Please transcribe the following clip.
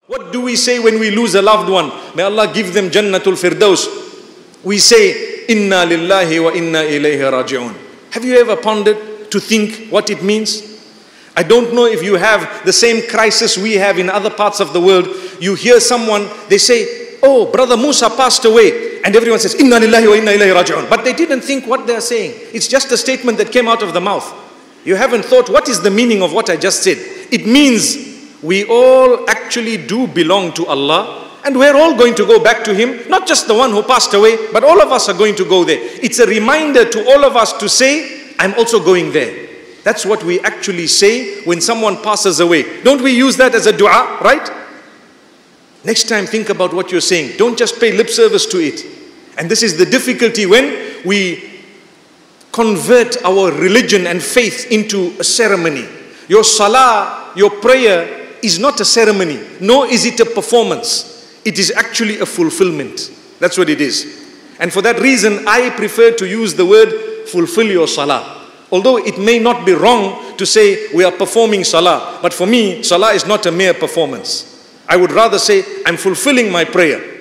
What do we say when we lose a loved one? May Allah give them Jannatul Firdaus. We say, Inna lillahi wa inna ilayhi raji'un. Have you ever pondered to think what it means? I don't know if you have the same crisis we have in other parts of the world. You hear someone, they say, oh, Brother Musa passed away. And everyone says, Inna lillahi wa inna ilayhi raji'un. But they didn't think what they are saying. It's just a statement that came out of the mouth. You haven't thought, what is the meaning of what I just said? It means we all actually do belong to Allah, and we're all going to go back to Him. Not just the one who passed away, but all of us are going to go there. It's a reminder to all of us to say, I'm also going there. That's what we actually say when someone passes away. Don't we use that as a dua, right? Next time, think about what you're saying. Don't just pay lip service to it. And this is the difficulty when we convert our religion and faith into a ceremony. Your salah, your prayer is not a ceremony, nor is it a performance. It is actually a fulfillment. That's what it is. And for that reason, I prefer to use the word fulfill your salah. Although it may not be wrong to say we are performing salah, but for me, salah is not a mere performance. I would rather say I'm fulfilling my prayer.